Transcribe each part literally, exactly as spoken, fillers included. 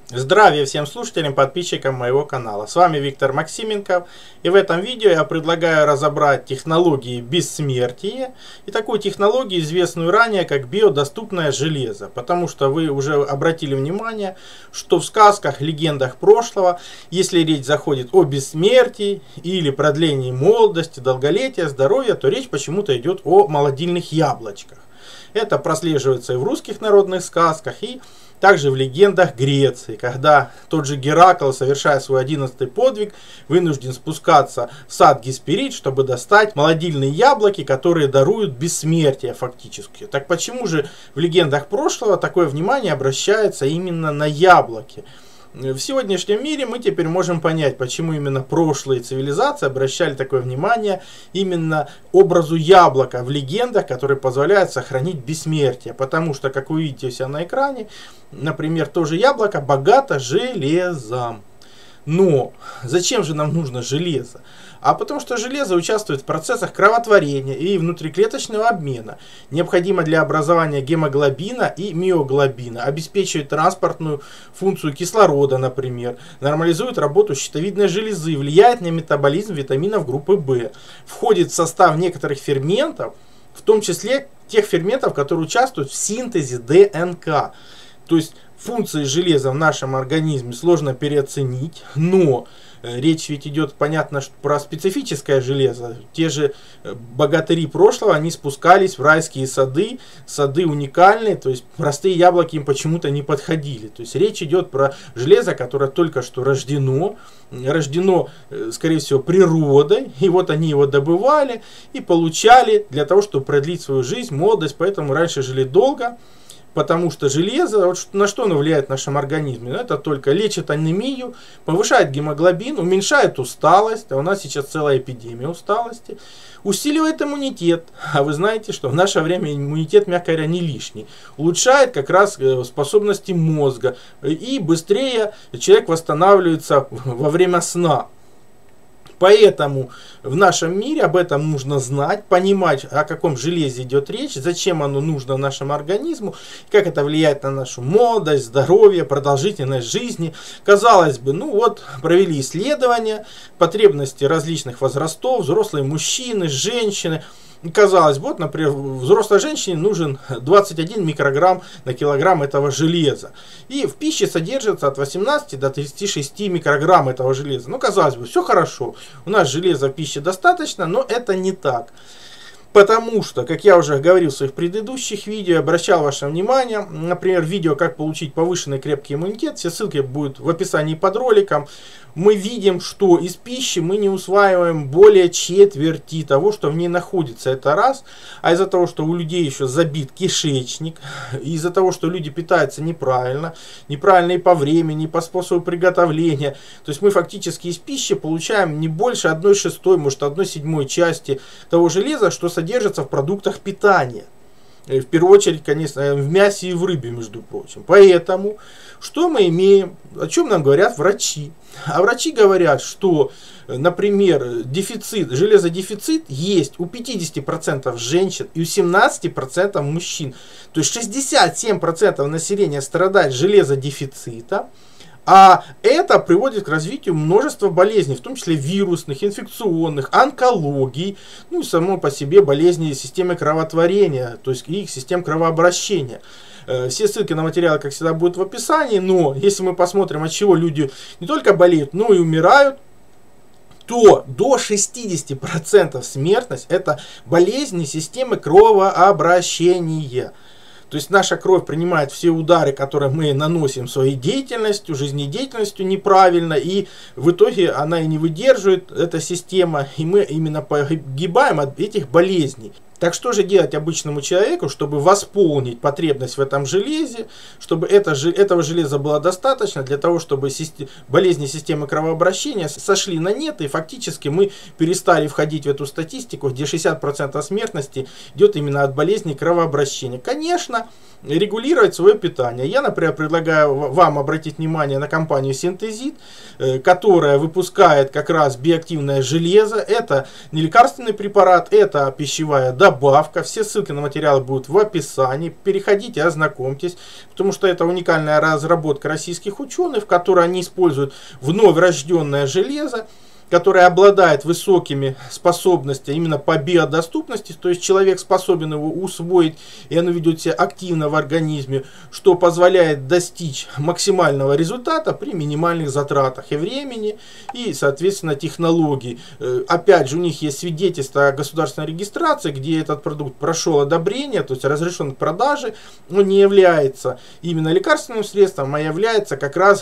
Здравия всем слушателям, подписчикам моего канала. С вами Виктор Максименков. И в этом видео я предлагаю разобрать технологии бессмертия и такую технологию, известную ранее как биодоступное железо. Потому что вы уже обратили внимание, что в сказках, легендах прошлого, если речь заходит о бессмертии или продлении молодости, долголетия, здоровья, то речь почему-то идет о молодильных яблочках. Это прослеживается и в русских народных сказках, и также в легендах Греции, когда тот же Геракл, совершая свой одиннадцатый подвиг, вынужден спускаться в сад Гесперид, чтобы достать молодильные яблоки, которые даруют бессмертие фактически. Так почему же в легендах прошлого такое внимание обращается именно на яблоки? В сегодняшнем мире мы теперь можем понять, почему именно прошлые цивилизации обращали такое внимание именно образу яблока в легендах, который позволяет сохранить бессмертие. Потому что, как вы видите у себя на экране, например, тоже яблоко богато железом. Но зачем же нам нужно железо? А потому что железо участвует в процессах кровотворения и внутриклеточного обмена, необходимо для образования гемоглобина и миоглобина, обеспечивает транспортную функцию кислорода, например, нормализует работу щитовидной железы, влияет на метаболизм витаминов группы В, входит в состав некоторых ферментов, в том числе тех ферментов, которые участвуют в синтезе ДНК. То есть функции железа в нашем организме сложно переоценить, но речь ведь идет, понятно, что про специфическое железо. Те же богатыри прошлого, они спускались в райские сады, сады уникальные, то есть простые яблоки им почему-то не подходили. То есть речь идет про железо, которое только что рождено, рождено, скорее всего, природой, и вот они его добывали и получали для того, чтобы продлить свою жизнь, молодость, поэтому раньше жили долго. Потому что железо, вот на что оно влияет в нашем организме? Это только лечит анемию, повышает гемоглобин, уменьшает усталость, а у нас сейчас целая эпидемия усталости, усиливает иммунитет, а вы знаете, что в наше время иммунитет, мягко говоря, не лишний, улучшает как раз способности мозга, и быстрее человек восстанавливается во время сна. Поэтому в нашем мире об этом нужно знать, понимать, о каком железе идет речь, зачем оно нужно нашему организму, как это влияет на нашу молодость, здоровье, продолжительность жизни. Казалось бы, ну вот, провели исследования, потребности различных возрастов, взрослые мужчины, женщины. Казалось бы, вот, например, взрослой женщине нужен двадцать один микрограмм на килограмм этого железа. И в пище содержится от восемнадцати до тридцати шести микрограмм этого железа. Ну, казалось бы, все хорошо. У нас железа в пище достаточно, но это не так. Потому что, как я уже говорил в своих предыдущих видео, обращал ваше внимание, например, видео «Как получить повышенный крепкий иммунитет», все ссылки будут в описании под роликом. Мы видим, что из пищи мы не усваиваем более четверти того, что в ней находится. Это раз. А из-за того, что у людей еще забит кишечник, из-за того, что люди питаются неправильно, неправильно и по времени, и по способу приготовления, то есть мы фактически из пищи получаем не больше одной шестой, может одной седьмой части того железа, что содержится в продуктах питания. В первую очередь, конечно, в мясе и в рыбе, между прочим. Поэтому, что мы имеем, о чем нам говорят врачи? А врачи говорят, что, например, дефицит, железодефицит есть у пятидесяти процентов женщин и у семнадцати процентов мужчин. То есть шестьдесят семь процентов населения страдает железодефицитом. А это приводит к развитию множества болезней, в том числе вирусных, инфекционных, онкологий, ну и само по себе болезни системы кровотворения, то есть их систем кровообращения. Все ссылки на материалы, как всегда, будут в описании, но если мы посмотрим, от чего люди не только болеют, но и умирают, то до шестидесяти процентов смертность – это болезни системы кровообращения. То есть наша кровь принимает все удары, которые мы наносим своей деятельностью, жизнедеятельностью неправильно, и в итоге она и не выдерживает, эта система, и мы именно погибаем от этих болезней. Так что же делать обычному человеку, чтобы восполнить потребность в этом железе, чтобы это, этого железа было достаточно для того, чтобы систем, болезни системы кровообращения сошли на нет, и фактически мы перестали входить в эту статистику, где шестьдесят процентов смертности идет именно от болезней кровообращения. Конечно, регулировать свое питание. Я, например, предлагаю вам обратить внимание на компанию Синтезит, которая выпускает как раз биоактивное железо. Это не лекарственный препарат, это пищевая добавка. добавка. Все ссылки на материалы будут в описании. Переходите, ознакомьтесь, потому что это уникальная разработка российских ученых, в которой они используют вновь рожденное железо, которое обладает высокими способностями именно по биодоступности, то есть человек способен его усвоить, и оно ведет себя активно в организме, что позволяет достичь максимального результата при минимальных затратах и времени, и, соответственно, технологий. Опять же, у них есть свидетельство о государственной регистрации, где этот продукт прошел одобрение, то есть разрешен к продаже, он не является именно лекарственным средством, а является как раз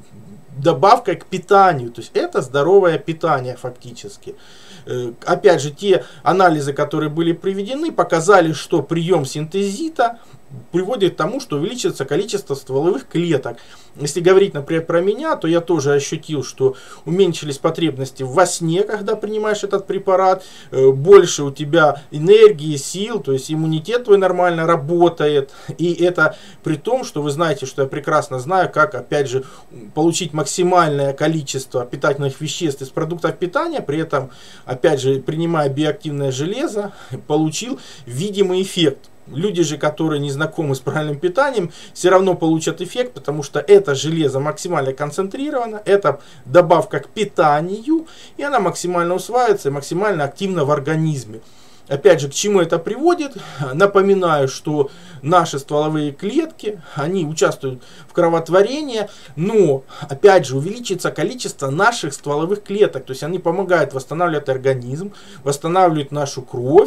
добавкой к питанию, то есть это здоровое питание фактически. Опять же, те анализы, которые были проведены, показали, что прием синтезита приводит к тому, что увеличится количество стволовых клеток. Если говорить, например, про меня, то я тоже ощутил, что уменьшились потребности во сне, когда принимаешь этот препарат, больше у тебя энергии, сил, то есть иммунитет твой нормально работает. И это при том, что вы знаете, что я прекрасно знаю, как, опять же, получить максимальное количество питательных веществ из продуктов питания, при этом, опять же, принимая биоактивное железо, получил видимый эффект. Люди же, которые не знакомы с правильным питанием, все равно получат эффект, потому что это железо максимально концентрировано, это добавка к питанию, и она максимально усваивается и максимально активна в организме. Опять же, к чему это приводит? Напоминаю, что наши стволовые клетки, они участвуют в кровотворении, но, опять же, увеличится количество наших стволовых клеток, то есть они помогают восстанавливать организм, восстанавливают нашу кровь,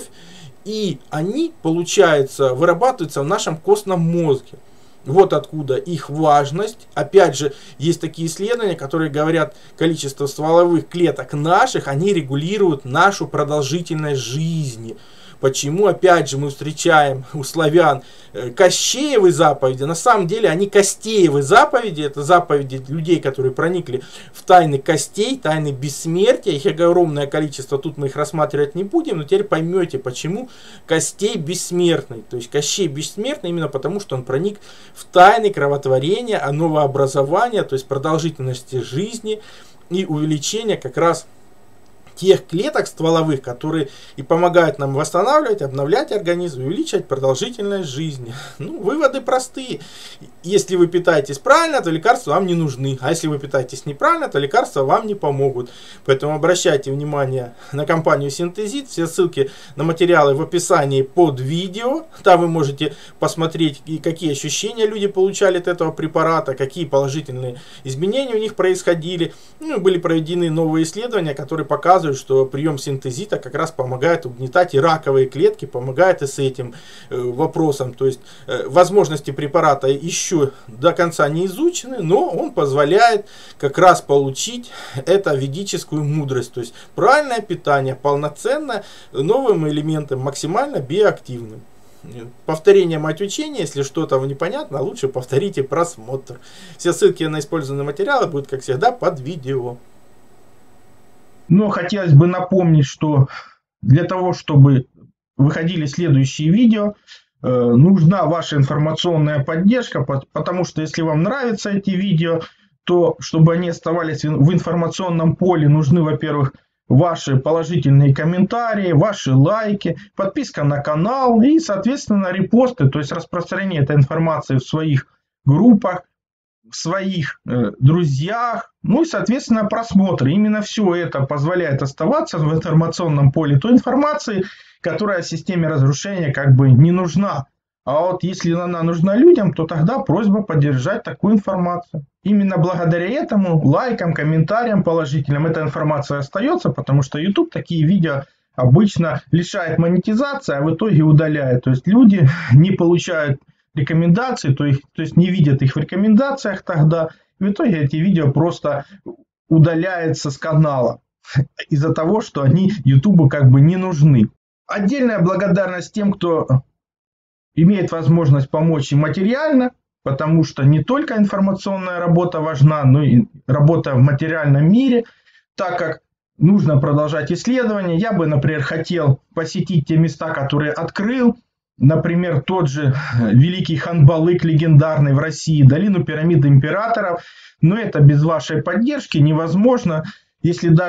и они, получается, вырабатываются в нашем костном мозге. Вот откуда их важность. Опять же, есть такие исследования, которые говорят, количество стволовых клеток наших, они регулируют нашу продолжительность жизни. Почему, опять же, мы встречаем у славян Кощеевы заповеди? На самом деле они Костеевы заповеди. Это заповеди людей, которые проникли в тайны костей, тайны бессмертия. Их огромное количество, тут мы их рассматривать не будем. Но теперь поймете, почему Костей бессмертный. То есть Кощей бессмертный именно потому, что он проник в тайны кровотворения, новообразования, то есть продолжительности жизни и увеличения как раз тех клеток стволовых, которые и помогают нам восстанавливать, обновлять организм, увеличивать продолжительность жизни. Ну, выводы простые. Если вы питаетесь правильно, то лекарства вам не нужны. А если вы питаетесь неправильно, то лекарства вам не помогут. Поэтому обращайте внимание на компанию Синтезит. Все ссылки на материалы в описании под видео. Там вы можете посмотреть, какие ощущения люди получали от этого препарата, какие положительные изменения у них происходили. Ну, были проведены новые исследования, которые показывают, что прием синтезита как раз помогает угнетать и раковые клетки, помогает и с этим э, вопросом. То есть э, возможности препарата еще до конца не изучены, но он позволяет как раз получить эту ведическую мудрость. То есть правильное питание, полноценное, новым элементом, максимально биоактивным. Повторение мать учения, если что-то непонятно, лучше повторите просмотр. Все ссылки на использованные материалы будут, как всегда, под видео. Но хотелось бы напомнить, что для того, чтобы выходили следующие видео, э, нужна ваша информационная поддержка, потому что если вам нравятся эти видео, то чтобы они оставались в информационном поле, нужны, во-первых, ваши положительные комментарии, ваши лайки, подписка на канал и, соответственно, репосты, то есть распространение этой информации в своих группах, в своих э, друзьях, ну и, соответственно, просмотры. Именно все это позволяет оставаться в информационном поле той информации, которая системе разрушения как бы не нужна. А вот если она нужна людям, то тогда просьба поддержать такую информацию. Именно благодаря этому, лайкам, комментариям положительным, эта информация остается, потому что YouTube такие видео обычно лишает монетизации, а в итоге удаляет. То есть люди не получают рекомендации, то, их, то есть не видят их в рекомендациях тогда. В итоге эти видео просто удаляются с канала из-за того, что они YouTube как бы не нужны. Отдельная благодарность тем, кто имеет возможность помочь и материально, потому что не только информационная работа важна, но и работа в материальном мире, так как нужно продолжать исследования. Я бы, например, хотел посетить те места, которые открыл. Например, тот же великий Ханбалык, легендарный в России, долину пирамид императоров. Но это без вашей поддержки невозможно. Если даже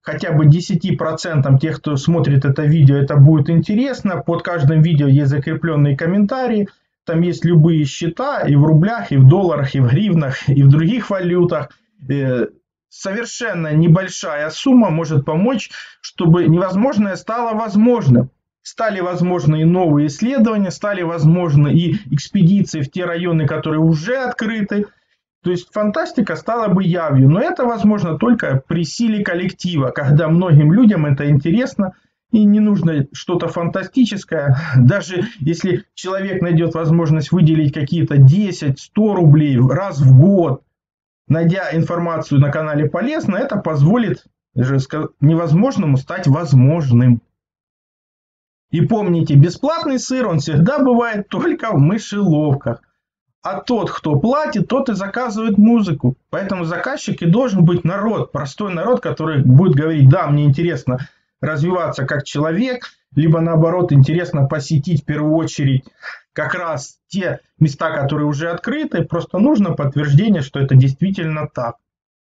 хотя бы десяти процентам тех, кто смотрит это видео, это будет интересно. Под каждым видео есть закрепленные комментарии. Там есть любые счета и в рублях, и в долларах, и в гривнах, и в других валютах. Совершенно небольшая сумма может помочь, чтобы невозможное стало возможным. Стали возможны и новые исследования, стали возможны и экспедиции в те районы, которые уже открыты. То есть фантастика стала бы явью. Но это возможно только при силе коллектива, когда многим людям это интересно. И не нужно что-то фантастическое. Даже если человек найдет возможность выделить какие-то десять-сто рублей раз в год, найдя информацию на канале полезно, это позволит невозможному стать возможным. И помните, бесплатный сыр, он всегда бывает только в мышеловках. А тот, кто платит, тот и заказывает музыку. Поэтому заказчик и должен быть народ, простой народ, который будет говорить: да, мне интересно развиваться как человек, либо наоборот интересно посетить в первую очередь как раз те места, которые уже открыты, просто нужно подтверждение, что это действительно так.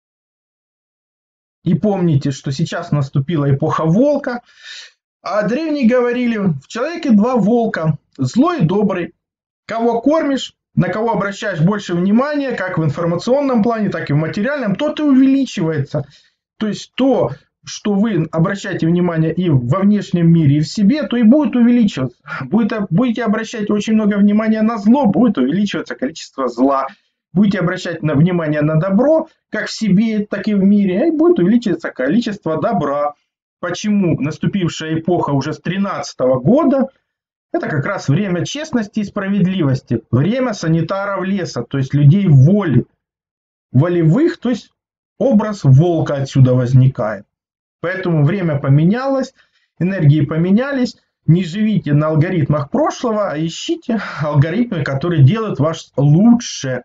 И помните, что сейчас наступила эпоха волка, а древние говорили: в человеке два волка, злой и добрый. Кого кормишь, на кого обращаешь больше внимания, как в информационном плане, так и в материальном, тот и увеличивается. То есть то, что вы обращаете внимание и во внешнем мире, и в себе, то и будет увеличиваться. Будет, будете обращать очень много внимания на зло, будет увеличиваться количество зла. Будете обращать на внимание на добро, как в себе, так и в мире, и будет увеличиваться количество добра. Почему наступившая эпоха уже с тринадцатого года, это как раз время честности и справедливости, время санитаров леса, то есть людей воли, волевых, то есть образ волка отсюда возникает. Поэтому время поменялось, энергии поменялись. Не живите на алгоритмах прошлого, а ищите алгоритмы, которые делают вас лучше.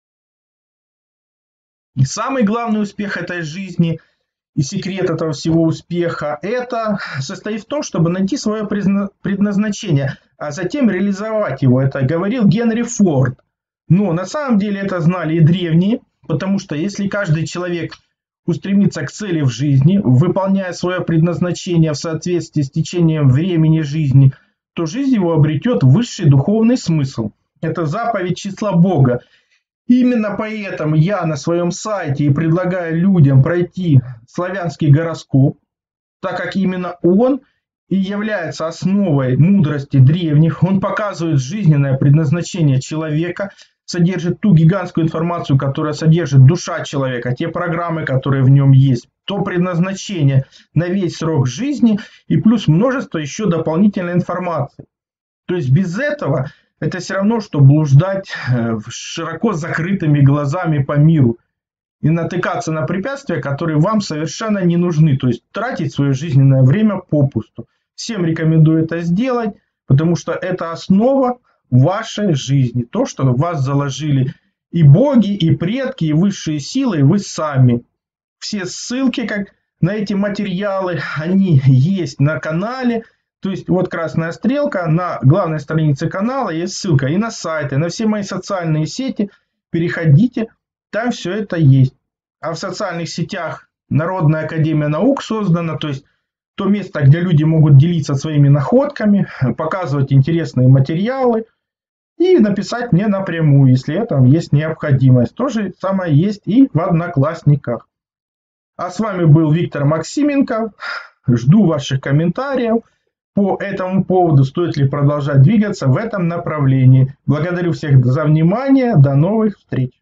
И самый главный успех этой жизни и секрет этого всего успеха – это состоит в том, чтобы найти свое предназначение, а затем реализовать его. Это говорил Генри Форд. Но на самом деле это знали и древние, потому что если каждый человек устремится к цели в жизни, выполняя свое предназначение в соответствии с течением времени жизни, то жизнь его обретет высший духовный смысл. Это заповедь числа Бога. Именно поэтому я на своем сайте и предлагаю людям пройти славянский гороскоп, так как именно он и является основой мудрости древних. Он показывает жизненное предназначение человека, содержит ту гигантскую информацию, которая содержит душа человека, те программы, которые в нем есть, то предназначение на весь срок жизни и плюс множество еще дополнительной информации. То есть без этого это все равно, что блуждать широко закрытыми глазами по миру и натыкаться на препятствия, которые вам совершенно не нужны. То есть тратить свое жизненное время попусту. Всем рекомендую это сделать, потому что это основа вашей жизни. То, что в вас заложили и боги, и предки, и высшие силы, и вы сами. Все ссылки как на эти материалы, они есть на канале. То есть вот красная стрелка, на главной странице канала есть ссылка и на сайты, и на все мои социальные сети. Переходите, там все это есть. А в социальных сетях Народная академия наук создана, то есть то место, где люди могут делиться своими находками, показывать интересные материалы и написать мне напрямую, если это есть необходимость. То же самое есть и в Одноклассниках. А с вами был Виктор Максименко. Жду ваших комментариев по этому поводу, стоит ли продолжать двигаться в этом направлении. Благодарю всех за внимание. До новых встреч.